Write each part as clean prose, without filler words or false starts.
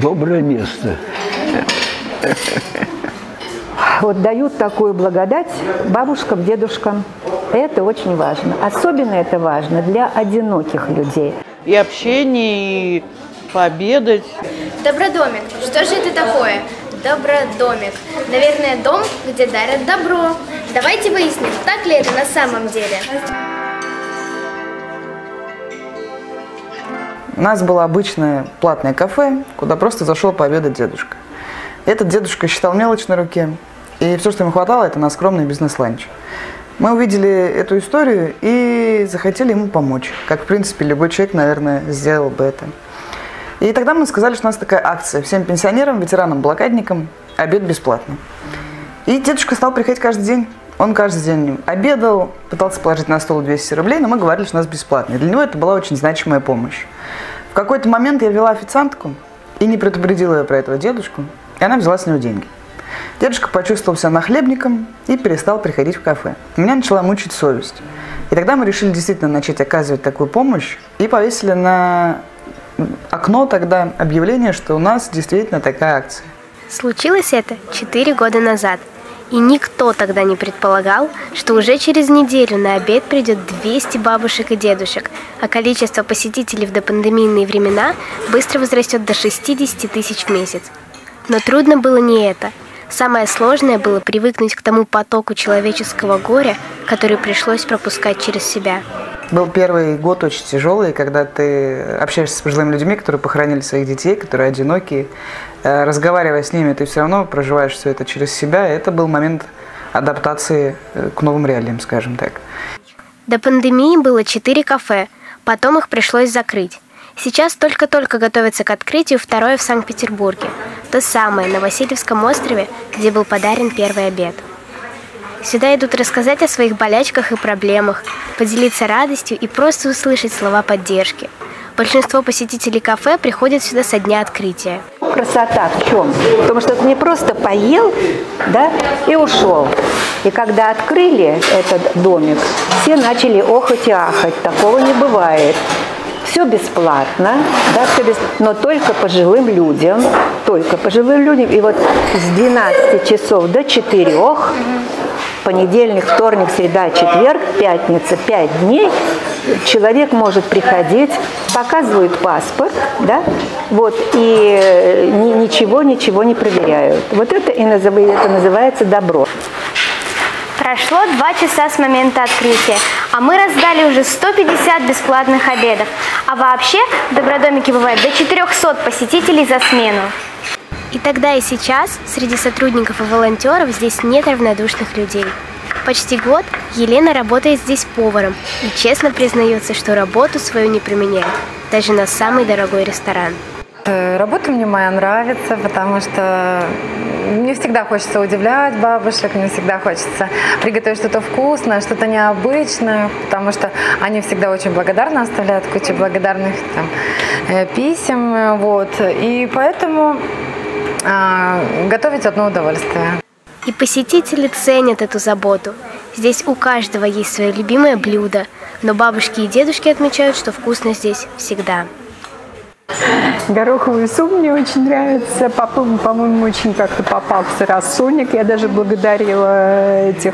доброе место. Вот дают такую благодать бабушкам, дедушкам. Это очень важно. Особенно это важно для одиноких людей. И общение, и пообедать. Добродомик. Что же это такое? Добродомик. Наверное, дом, где дарят добро. Давайте выясним, так ли это на самом деле. У нас было обычное платное кафе, куда просто зашел пообедать дедушка. Этот дедушка считал мелочь на руке, и все, что ему хватало, это на скромный бизнес-ланч. Мы увидели эту историю и захотели ему помочь, как, в принципе, любой человек, наверное, сделал бы это. И тогда мы сказали, что у нас такая акция. Всем пенсионерам, ветеранам, блокадникам обед бесплатно. И дедушка стал приходить каждый день. Он каждый день обедал, пытался положить на стол 200 рублей, но мы говорили, что у нас бесплатно. И для него это была очень значимая помощь. В какой-то момент я вела официантку и не предупредила ее про этого дедушку, и она взяла с него деньги. Дедушка почувствовал себя нахлебником и перестал приходить в кафе. Меня начала мучить совесть. И тогда мы решили действительно начать оказывать такую помощь и повесили на окно тогда объявление, что у нас действительно такая акция. Случилось это 4 года назад. И никто тогда не предполагал, что уже через неделю на обед придет 200 бабушек и дедушек, а количество посетителей в допандемийные времена быстро возрастет до 60 тысяч в месяц. Но трудно было не это. Самое сложное было привыкнуть к тому потоку человеческого горя, который пришлось пропускать через себя. Был первый год очень тяжелый, когда ты общаешься с пожилыми людьми, которые похоронили своих детей, которые одинокие. Разговаривая с ними, ты все равно проживаешь все это через себя. И это был момент адаптации к новым реалиям, скажем так. До пандемии было 4 кафе, потом их пришлось закрыть. Сейчас только-только готовится к открытию второе в Санкт-Петербурге. То самое, на Васильевском острове, где был подарен первый обед. Сюда идут рассказать о своих болячках и проблемах, поделиться радостью и просто услышать слова поддержки. Большинство посетителей кафе приходят сюда со дня открытия. Красота в чем? Потому что ты не просто поел, да, и ушел. И когда открыли этот домик, все начали охать и ахать. Такого не бывает. Все бесплатно, да, но только пожилым людям. Только пожилым людям. И вот с 12 часов до 4, понедельник, вторник, среда, четверг, пятница, 5 дней, человек может приходить, показывают паспорт, да, вот, и ничего не проверяют. Вот это называется добро. Прошло 2 часа с момента открытия, а мы раздали уже 150 бесплатных обедов. А вообще в Добродомике бывает до 400 посетителей за смену. И тогда, и сейчас среди сотрудников и волонтеров здесь нет равнодушных людей. Почти год Елена работает здесь поваром и честно признается, что работу свою не применяет, даже на самый дорогой ресторан. Работа мне моя нравится, потому что мне всегда хочется удивлять бабушек, мне всегда хочется приготовить что-то вкусное, что-то необычное, потому что они всегда очень благодарны, оставляют кучу благодарных писем, вот, и поэтому готовить одно удовольствие. И посетители ценят эту заботу. Здесь у каждого есть свое любимое блюдо, но бабушки и дедушки отмечают, что вкусно здесь всегда. Гороховый суп мне очень нравится. По-моему, очень как-то попался рассольник. Я даже благодарила этих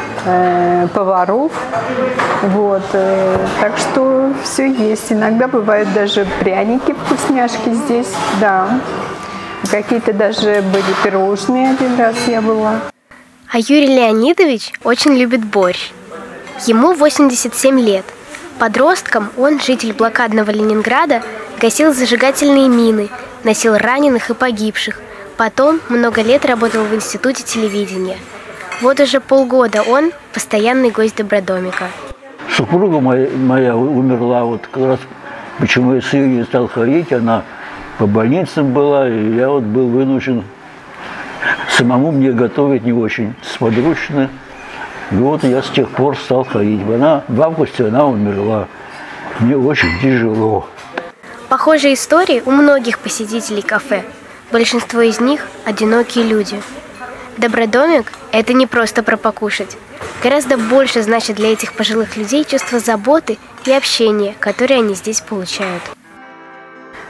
поваров. Вот. Так что все есть. Иногда бывают даже пряники, вкусняшки здесь. Да. Какие-то даже были пирожные, один раз я была. А Юрий Леонидович очень любит борщ. Ему 87 лет. Подростком он, житель блокадного Ленинграда, гасил зажигательные мины, носил раненых и погибших. Потом много лет работал в институте телевидения. Вот уже полгода он постоянный гость Добродомика. Супруга моя умерла, вот как раз почему я с ее стал ходить, она по больницам была, и я вот был вынужден самому мне готовить не очень сподручно. И вот я с тех пор стал ходить. В августе она умерла. Мне очень тяжело. Похожие истории у многих посетителей кафе. Большинство из них – одинокие люди. Добродомик – это не просто про покушать. Гораздо больше значит для этих пожилых людей чувство заботы и общения, которые они здесь получают.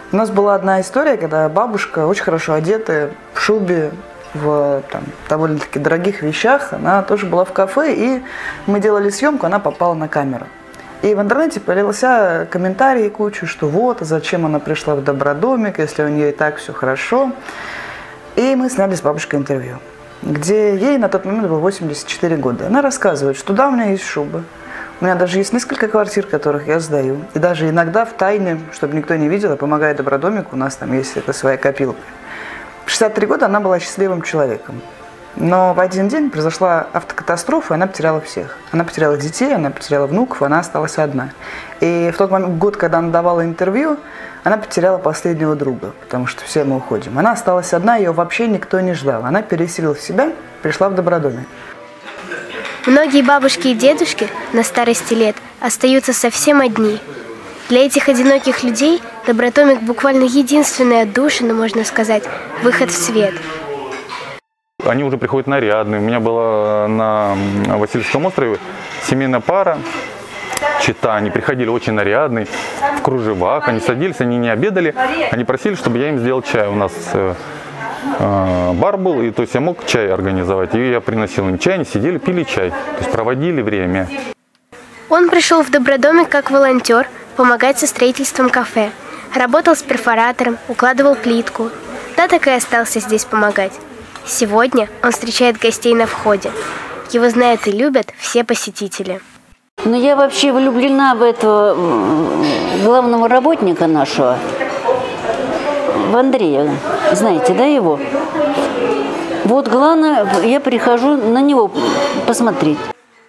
У нас была одна история, когда бабушка, очень хорошо одетая, в шубе, в довольно-таки дорогих вещах, она тоже была в кафе, и мы делали съемку, она попала на камеру. И в интернете появился комментарий кучу, что вот, зачем она пришла в Добродомик, если у нее и так все хорошо. И мы сняли с бабушкой интервью, где ей на тот момент было 84 года. Она рассказывает, что да, у меня есть шуба. У меня даже есть несколько квартир, которых я сдаю. И даже иногда в тайне, чтобы никто не видел, я помогаю Добродомику, у нас там есть своя копилка. В 63 года она была счастливым человеком. Но в один день произошла автокатастрофа, и она потеряла всех. Она потеряла детей, она потеряла внуков, она осталась одна. И в тот год, когда она давала интервью, она потеряла последнего друга, потому что все мы уходим. Она осталась одна, ее вообще никто не ждал. Она пересилила в себя, пришла в Добродомик. Многие бабушки и дедушки на старости лет остаются совсем одни. Для этих одиноких людей Добродомик буквально единственная отдушина, можно сказать, выход в свет. Они уже приходят нарядные. У меня была на Васильевском острове семейная пара, чета. Они приходили очень нарядные, в кружевах. Они садились, они не обедали. Они просили, чтобы я им сделал чай. У нас бар был, и то есть я мог чай организовать. И я приносил им чай, они сидели, пили чай. То есть проводили время. Он пришел в Добродомик как волонтер помогать со строительством кафе. Работал с перфоратором, укладывал плитку. Да, так и остался здесь помогать. Сегодня он встречает гостей на входе. Его знают и любят все посетители. Но я вообще влюблена в этого главного работника нашего, в Андрея. Знаете, да, его? Вот главное, я прихожу на него посмотреть.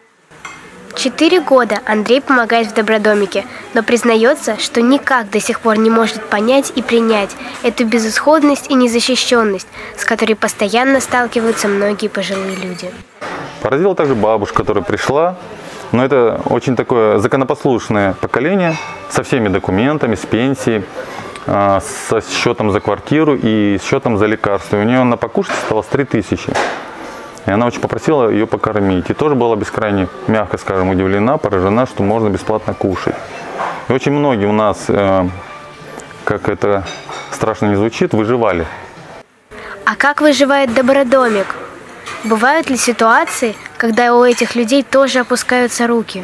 4 года Андрей помогает в Добродомике, но признается, что никак до сих пор не может понять и принять эту безысходность и незащищенность, с которой постоянно сталкиваются многие пожилые люди. Поразила также бабушка, которая пришла. Но это очень такое законопослушное поколение со всеми документами, с пенсией, со счетом за квартиру и счетом за лекарства. У нее на покушать осталось 3000. И она очень попросила ее покормить. И тоже была бескрайне, мягко скажем, удивлена, поражена, что можно бесплатно кушать. И очень многие у нас, как это страшно не звучит, выживали. А как выживает Добродомик? Бывают ли ситуации, когда у этих людей тоже опускаются руки?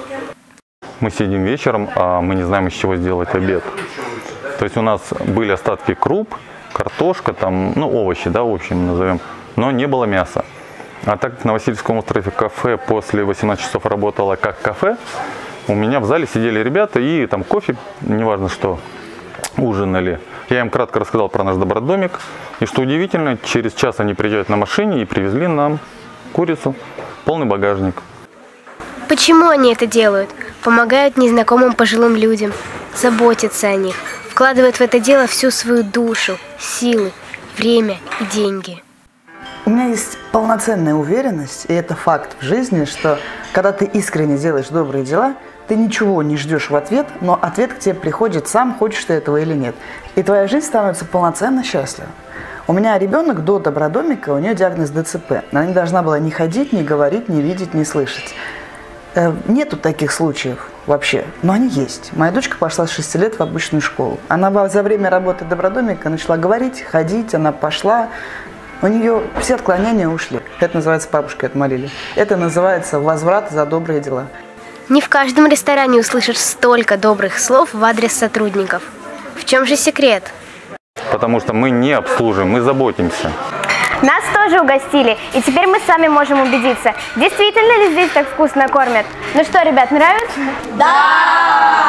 Мы сидим вечером, а мы не знаем, из чего сделать обед. То есть у нас были остатки круп, картошка, там, ну, овощи, да, в общем назовем, но не было мяса. А так как на Васильевском острове кафе после 18 часов работало как кафе, у меня в зале сидели ребята и там кофе, неважно что, ужинали. Я им кратко рассказал про наш Добродомик. И что удивительно, через час они приезжают на машине и привезли нам курицу, полный багажник. Почему они это делают? Помогают незнакомым пожилым людям, заботятся о них, вкладывают в это дело всю свою душу, силы, время и деньги. У меня есть полноценная уверенность, и это факт в жизни, что когда ты искренне делаешь добрые дела, ты ничего не ждешь в ответ, но ответ к тебе приходит сам, хочешь ты этого или нет. И твоя жизнь становится полноценно счастлива. У меня ребенок до Добродомика, у нее диагноз ДЦП. Она не должна была ни ходить, ни говорить, ни видеть, ни слышать. Нету таких случаев вообще, но они есть. Моя дочка пошла с 6 лет в обычную школу. Она за время работы Добродомика начала говорить, ходить, она пошла. У нее все отклонения ушли. Это называется «бабушкой отмолили». Это называется возврат за добрые дела. Не в каждом ресторане услышишь столько добрых слов в адрес сотрудников. В чем же секрет? Потому что мы не обслуживаем, мы заботимся. Нас тоже угостили, и теперь мы сами можем убедиться, действительно ли здесь так вкусно кормят. Ну что, ребят, нравится? Да!